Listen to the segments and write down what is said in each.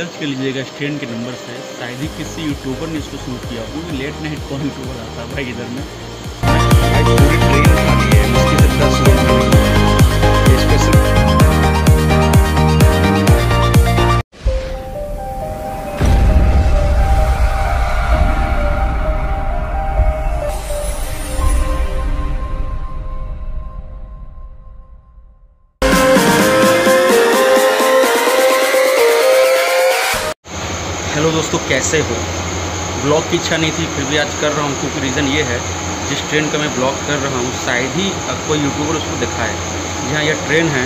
Search कर लीजिएगा इस ट्रेन के नंबर से, शायद ही किसी यूट्यूबर ने इसको शूट किया, क्योंकि लेट नाइट कौन यूट्यूबर आता है भाई इधर में। भाई पूरी ट्रेन खाली है, मुश्किल से 10 लोग मिलेंगे स्पेशल। हेलो दोस्तों, कैसे हो? ब्लॉग की इच्छा नहीं थी, फिर भी आज कर रहा हूँ, क्योंकि रीज़न ये है, जिस ट्रेन का मैं ब्लॉग कर रहा हूँ शायद ही कोई यूट्यूबर उसको दिखाए। यहाँ यह ट्रेन है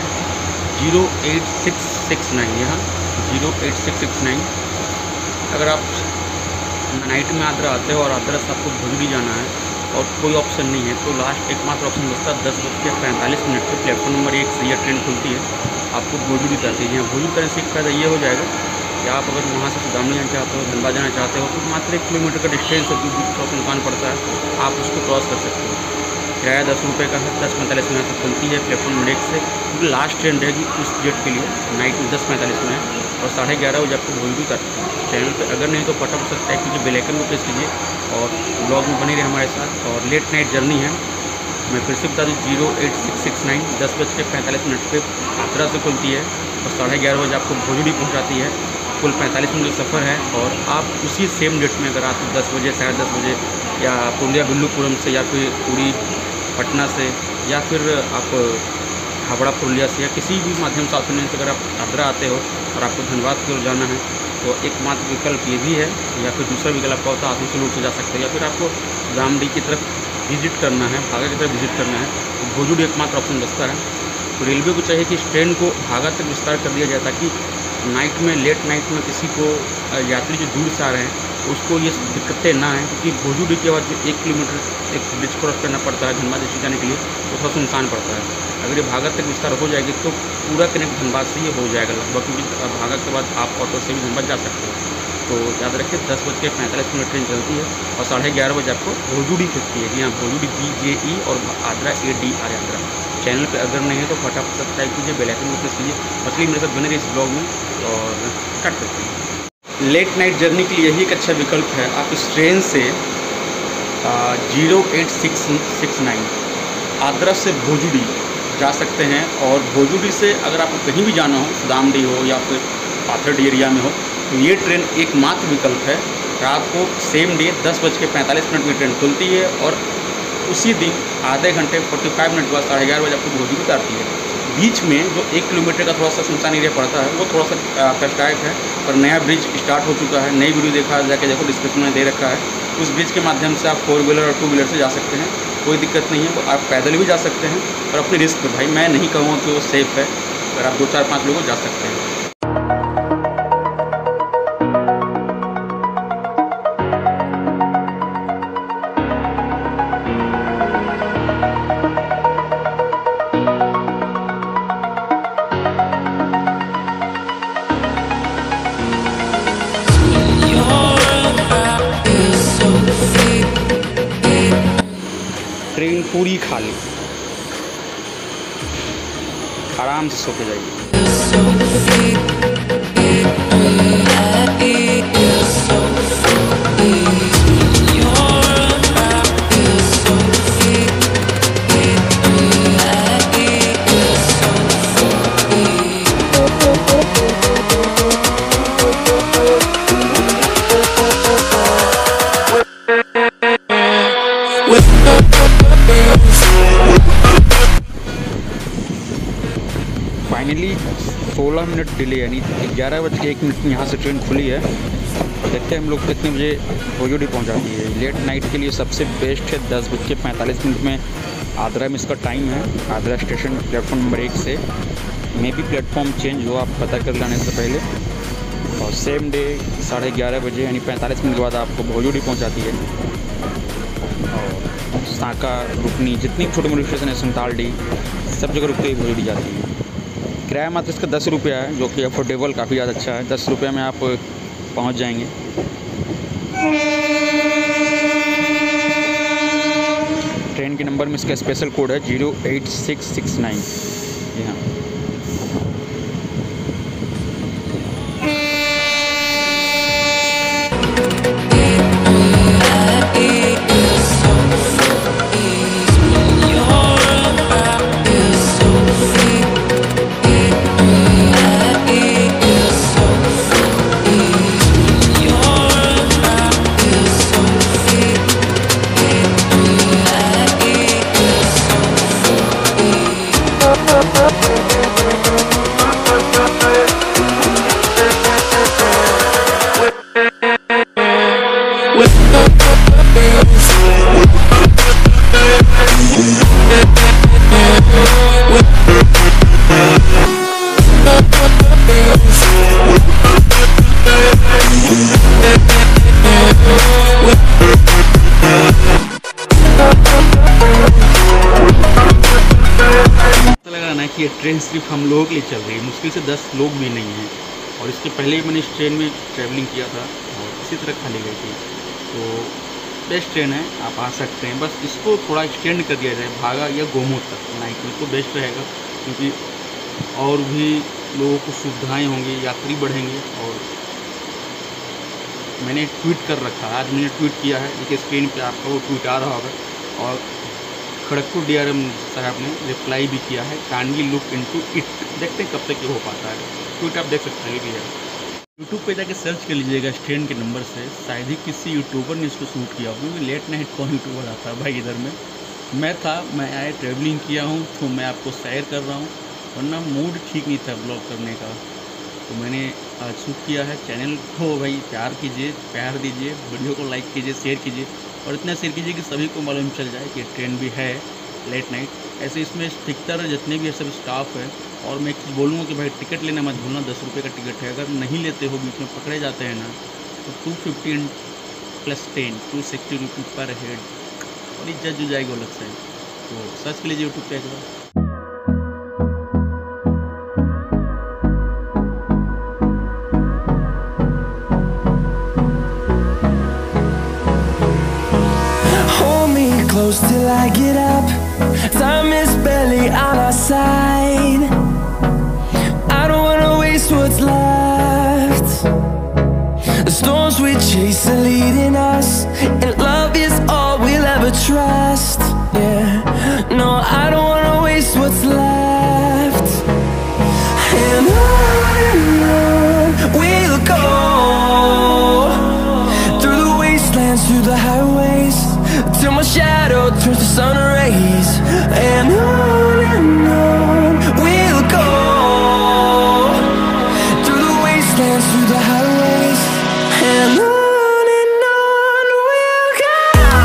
08669, यहाँ 08669। अगर आप नाइट में आगरा आते हो और आगरा से आपको भोजपुरी जाना है और कोई ऑप्शन नहीं है, तो लास्ट एकमात्र ऑप्शन बचता है 10:45 पर प्लेटफॉर्म नंबर 1 से यह ट्रेन खुलती है, आपको भोजपुरी करती है। यहाँ भोजपुरी करने से एक फ़ायदा ये हो जाएगा कि आप अगर वहाँ से सुदामनी जाना चाहते हो, धनबाद जाना चाहते हो, तो मात्र 1 किलोमीटर का डिस्टेंस है, दूसरा मकान पड़ता है, आप उसको क्रॉस कर सकते हो। किराया 10 रुपये का है, 10:45 में यहाँ से खुलती है प्लेटफॉर्म नंबर 1 से, क्योंकि लास्ट ट्रेन रहेगी उस डेट के लिए, नाइट में 10:45 में है और 11:30 बजे आपको भोजपुरी करती है। चैनल पर अगर नहीं तो फटाफट सब्सक्राइब कीजिए, बेल आइकन को प्रेस कीजिए और ब्लॉग में बने रहे हमारे साथ। और लेट नाइट जर्नी है, मैं फिर से बता दूँ, 08669 10:45 पर आगरा से खुलती है और 11:30 बजे आपको भोजपुरी पहुँचाती है। कुल 45 मिनट का सफ़र है और आप उसी सेम डेट में अगर रात 10 बजे, 10:30 बजे या पुरुलिया बिल्लुपुरम से या फिर उड़ी पटना से या फिर आप हावड़ा पुरुलिया से या किसी भी माध्यम साउथ इंडियन से अगर आप आगरा आते हो और आपको धनबाद की ओर जाना है, तो एकमात्र विकल्प ये भी है, या फिर दूसरा विकल्प आपका होता है आदमी से लूट से जा सकते हो, या फिर आपको रामडी की तरफ विजिट करना है, भागा की तरफ विजिट करना है, तो भोजपुरी एकमात्र ऑप्शन बचता है। तो रेलवे को चाहिए कि इस ट्रेन को भागा तक विस्तार कर दिया जाए, ताकि नाइट में, लेट नाइट में किसी को यात्री जो दूर से आ रहे हैं उसको ये दिक्कतें ना आएँ, क्योंकि भोजपुरी के बाद जो 1 किलोमीटर एक ब्रिज क्रॉस करना पड़ता है धनबाद स्टेशन जाने के लिए, तो थोड़ा सुनसान पड़ता है। अगर ये भागा तक विस्तार हो जाएगी तो पूरा कनेक्ट धनबाद से ही हो जाएगा लगभग, क्योंकि भागा के बाद आप ऑटो से भी धनबाद जा सकते हो। तो याद रखिए 10:45 ट्रेन चलती है और 11:30 बजे आपको भोजपुरी खुलती है। जी हाँ, भोजपुरी BJE और आगरा ADR आगरा। चैनल पे अगर नहीं है तो फटाफट सब्सक्राइब कीजिए, बेल आइकन को प्रेस कीजिए। मछली मेरे साथ बने रही इस ब्लॉग में और स्टार्ट करते हैं। लेट नाइट जर्नी के लिए यही एक अच्छा विकल्प है, आप इस ट्रेन से 08669 आगरा से भोजपुरी जा सकते हैं। और भोजपुरी से अगर आपको कहीं भी जाना हो, सुदामडी हो या फिर पाथरडी एरिया में हो, तो ये ट्रेन एकमात्र विकल्प है। रात को सेम डे 10:45 में ट्रेन खुलती है और उसी दिन आधे घंटे 45 मिनट बाद 11:30 बजे आपको भोजपुरी उतारती है। बीच में जो 1 किलोमीटर का थोड़ा सा सुनसान एरिया पड़ता है वो थोड़ा सा कष्टदायक है, पर नया ब्रिज स्टार्ट हो चुका है। नई वीडियो देखा जाके देखो, डिस्क्रिप्शन में दे रखा है। उस ब्रिज के माध्यम से आप 4 व्हीलर और 2 व्हीलर से जा सकते हैं, कोई दिक्कत नहीं है। आप पैदल भी जा सकते हैं और अपने रिस्क पर, भाई मैं नहीं कहूँगा कि वो सेफ़ है, अगर आप 2, 4, 5 लोग जा सकते हैं। ट्रेन पूरी खाली, आराम से सो के जाइए। फाइनली 16 मिनट डिले, यानी 11:01 में यहाँ से ट्रेन खुली है। देखते हैं हम लोग कितने बजे भोजपुरी पहुँचाती है। लेट नाइट के लिए सबसे बेस्ट है 10:45 में आगरा में इसका टाइम है। आगरा स्टेशन प्लेटफॉर्म नंबर 1 से, मे भी प्लेटफॉर्म चेंज हो, आप पता कर लाने से पहले। और सेम डे 11:30 बजे यानी 45 मिनट के बाद आपको भोजपुरी पहुँचाती है। और साका, रुकनी, जितनी छोटे मोटे स्टेशन है, संतालडी, सब जगह रुकते ही भोजपुरी जाती है। किराया मात्र इसका 10 रुपया है, जो कि अफोर्डेबल काफ़ी ज़्यादा अच्छा है। 10 रुपये में आप पहुंच जाएंगे। ट्रेन के नंबर में इसका स्पेशल कोड है 08669। जी हाँ, कि ये ट्रेन सिर्फ हम लोगों के लिए चल रही है, मुश्किल से 10 लोग भी नहीं हैं। और इसके पहले ही मैंने इस ट्रेन में ट्रैवलिंग किया था और इसी तरह खाली गई थी। तो बेस्ट ट्रेन है, आप आ सकते हैं। बस इसको थोड़ा एक्सटेंड कर दिया जाए भागा या गोमो तक नाइट में, तो बेस्ट रहेगा, क्योंकि और भी लोगों को सुविधाएँ होंगी, यात्री बढ़ेंगे। और मैंने ट्वीट कर रखा है, आज मैंने ट्वीट किया है, देखिए स्क्रीन पे आपका वो ट्वीट आ रहा होगा। और खड़गपुर DRM साहब ने रिप्लाई भी किया है, काइंडली लुक इनटू इट। देखते हैं कब तक ये हो पाता है। ट्वीट आप देख सकते हैं कि यूट्यूब पे जाके सर्च कर लीजिएगा इस ट्रेन के नंबर से, शायद ही किसी यूट्यूबर ने इसको शूट किया हो, क्योंकि लेट नाइट कौन यूट्यूबर आता है भाई इधर में। मैं आए ट्रैवलिंग किया हूँ तो मैं आपको शेयर कर रहा हूँ, वरना मूड ठीक नहीं था ब्लॉग करने का, तो मैंने आज शूट किया है। चैनल को भाई प्यार कीजिए, प्यार दीजिए, वीडियो को लाइक कीजिए, शेयर कीजिए, और इतना शेयर कीजिए कि सभी को मालूम चल जाए कि ट्रेन भी है लेट नाइट। ऐसे इसमें अधिकतर जितने भी सब स्टाफ है। और मैं एक चीज़ बोलूँगा कि भाई टिकट लेना मत भूलना, 10 रुपये का टिकट है। अगर नहीं लेते हो, बीच में पकड़े जाते हैं ना, तो 250 + 10 260 रुपये पर हेड, और इज्जत जो जाएगी अलग से। तो सर्च कर लीजिए यूट्यूब पे एक बार। Close till I get up, time is barely on our side. I don't wanna waste what's left. The storms we chase are leading us, and love is all we'll ever trust. Yeah, no, I don't wanna waste what's left. And on we'll go, through the wastelands, through the highways, till my shadow turns to sun rays. And on we'll go, through the wastelands, through the highways. And on we'll go.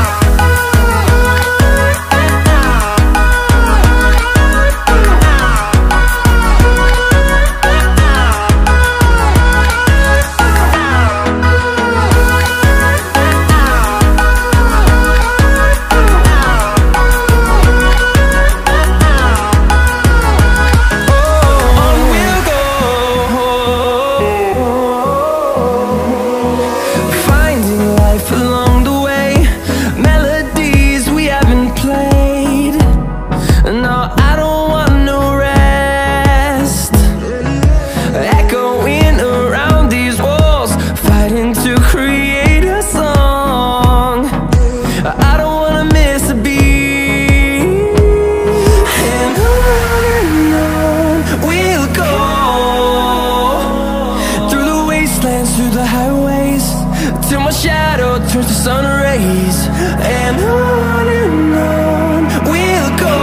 Through the highways, till my shadow turns to sun rays. And on we'll go,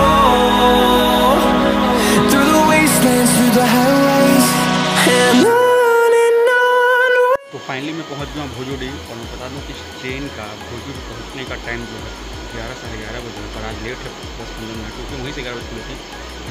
through the wastelands, through the highways. And on तो finally मैं पहुंच गया भोजोडी। और मैं बता दूं कि इस ट्रेन का भोजोडी पहुंचने का टाइम जो है 11 साढ़े 11 बजे, पर आज लेट है 10-15 मिनट, क्योंकि वहीं से 11 बजे थी।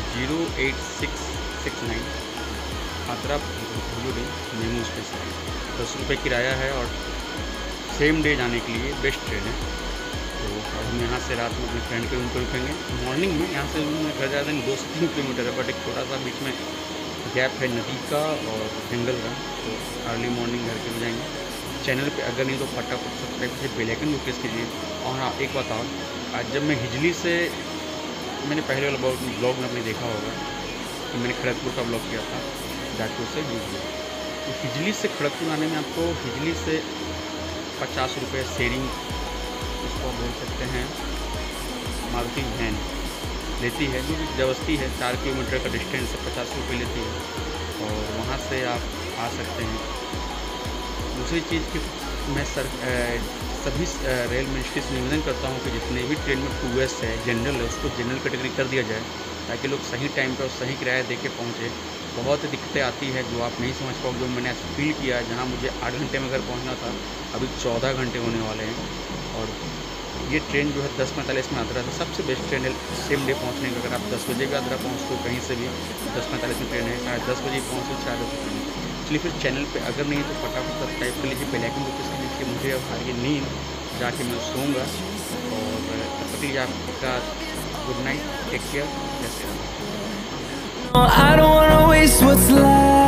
08669 आद्रा भोजोडी मेमू स्पेशल, 10 रुपये किराया है, और सेम डे जाने के लिए बेस्ट ट्रेन है। तो अब हम यहाँ से रात में अपने फ्रेंड के रूम पर रुकेंगे। मॉर्निंग में यहाँ से रूम में घर जाते हैं 2 से 3 किलोमीटर है, बट एक छोटा सा बीच में गैप है नदी का और जंगल का, तो अर्ली मॉर्निंग घर के में जाएंगे। चैनल पे अगर नहीं तो फटाफट सब्सक्राइब कीजिए, बेल आइकन को प्रेस कीजिए। और हाँ, एक बात और, आज जब मैं हिजली से, मैंने पहले वाला ब्लॉग में अपने देखा होगा कि मैंने खड़गपुर का ब्लॉग किया था, जाटपुर से हिजली। तो हिजली से खड़गपुर आने में आपको हिजली से 50 रुपये शेयरिंग, इसको बोल सकते हैं, मारुति वैन लेती है, जो जबरदस्ती है। 4 किलोमीटर का डिस्टेंस है, 50 रुपये लेती है, और वहाँ से आप आ सकते हैं। दूसरी चीज़ कि मैं सभी रेल मिनिस्ट्री से निवेदन करता हूँ कि जितने भी ट्रेन में 2S है, जनरल है, उसको जनरल कैटेगरी कर दिया जाए, ताकि लोग सही टाइम पर और सही किराया दे के पहुँचे। बहुत दिक्कतें आती है जो आप नहीं समझ पाओगे, जो मैंने आज फील किया। जहाँ मुझे 8 घंटे में घर पहुँचना था, अभी 14 घंटे होने वाले हैं। और ये ट्रेन जो है 10:45 में आगरा था, सबसे बेस्ट ट्रेन है सेम डे पहुँचने का। अगर आप 10 बजे भी आगरा पहुँचते हो कहीं से भी, 10:45 में ट्रेन है, 10:30 बजे पहुँचो, 4 बजे ट्रेन है। इसलिए फिर चैनल पे अगर नहीं तो फटाफट सब्सक्राइब कर लीजिए, बेल आइकन को प्रेस कर लीजिए। मुझे अब आगे नींद, जाके मैं सोऊंगा। और तब तक आपका गुड नाइट, टेक केयर, जैसे I don't wanna waste what's left.